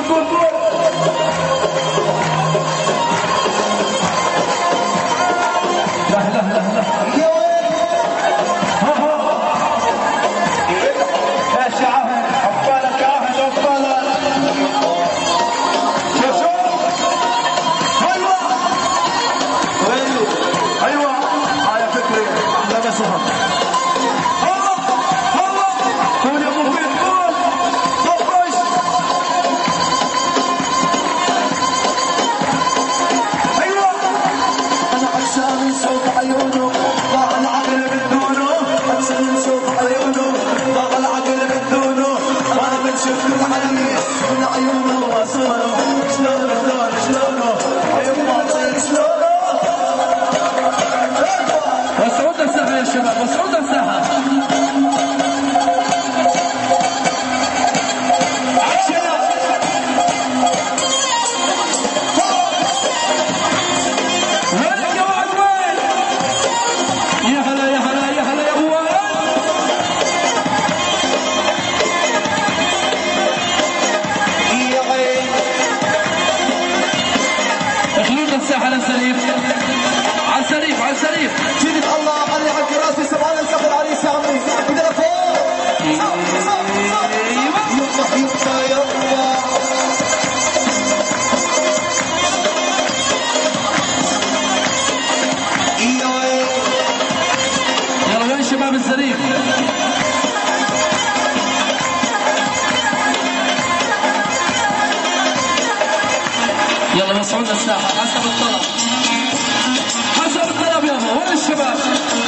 يلا مسعود الساحة حسب الطلب، حسب الطلب. يلا وين الشباب؟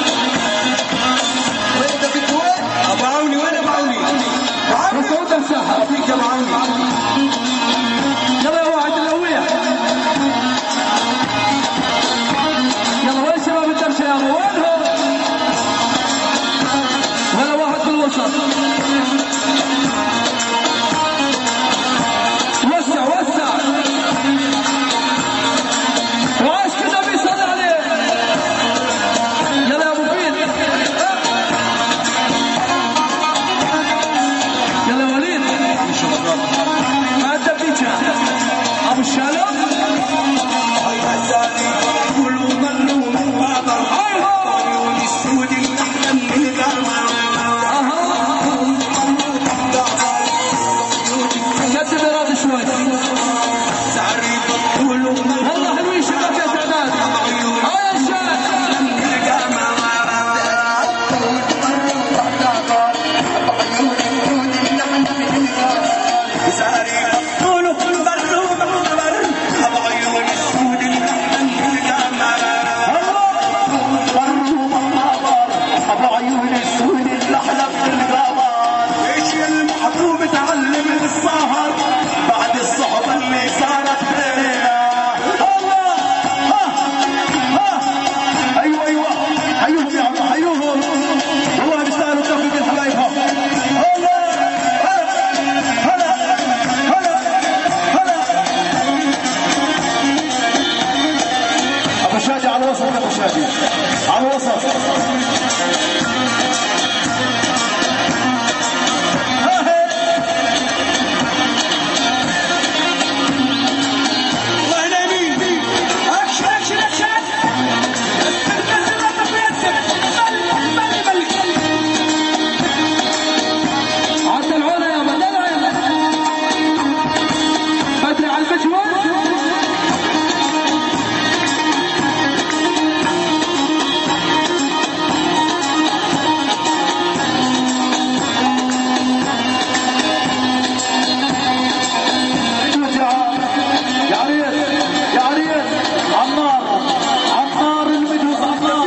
وين انت كنت وين؟ ابو عوني وين ابو عوني؟ مسعود الساحة فيك يا ابو عوني. يلا يا واحد القوية. يلا وين شباب الدرشة يا ابو؟ وينهم؟ ولا واحد في الوسط. وسع وسع. وعاش كده بيصلي عليه. يلا يا ابو فيل. يلا يا وليد. مع الدبيجة. ابو الشالوم. والله حلوين شباب يا سعداد. يا الشاعر. على الوسط. عمار المجوس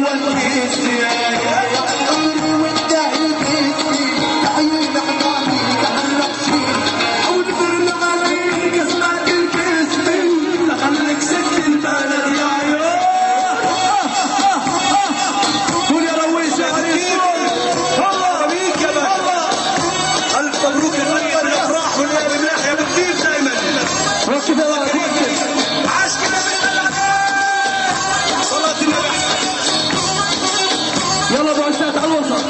يلا ابو عزات على الوسط.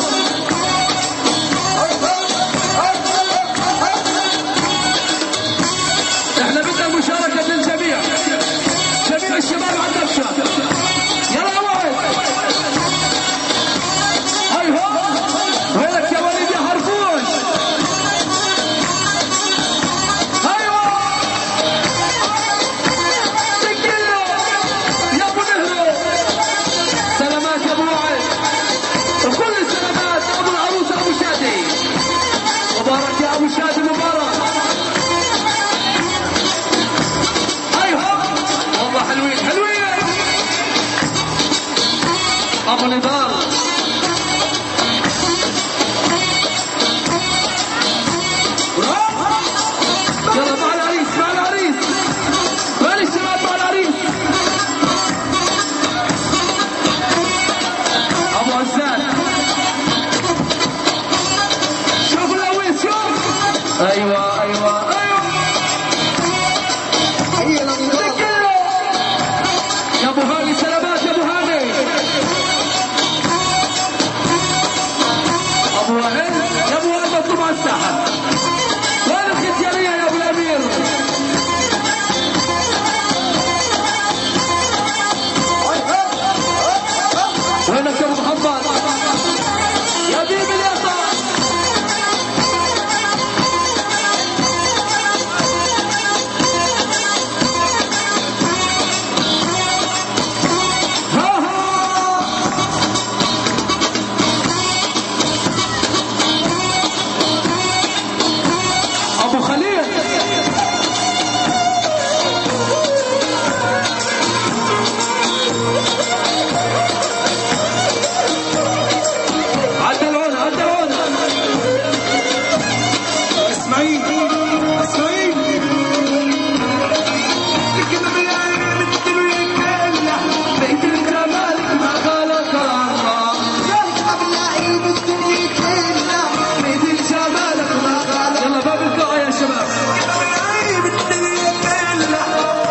احنا بدنا مشاركة الجميع، جميع الشباب على الدفشة. يلا يا واحد. هاي هو وينك يا وليد يا حرفوش. ايوه سجله يا ابو نهرو. سلامات يا ابو وعد وكل السلامات ابو العروس ابو شادي. مبارك يا ابو شادي مبارك. والله حلوين حلوين. ابو نضال يلا مع العريس مع العريس مع الشباب مع العريس. ابو عزات شوف اللويس شوف. ايوه ايوه ايوه يا ابو هاني. سلامات يا ابو هاني. ابو وائل يا ابو وائل مطلوب على الساحه. وين الختياريه يا ابو الامير. وينك يا ابو محمد يا بيبي اليسار. ابو خليل عدلونا عدلونا. اسماعيل اسماعيل بيت الكمال ما خلق الله.